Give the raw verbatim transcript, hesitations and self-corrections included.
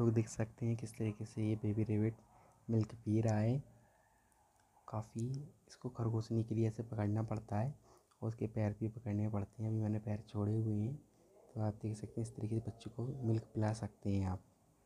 लोग देख सकते हैं किस तरीके से ये बेबी रैबिट मिल्क पी रहा है। काफ़ी इसको खरगोशने के लिए ऐसे पकड़ना पड़ता है और उसके पैर भी पकड़ने पड़ते हैं। अभी मैंने पैर छोड़े हुए हैं, तो आप देख सकते हैं इस तरीके से बच्चों को मिल्क पिला सकते हैं आप।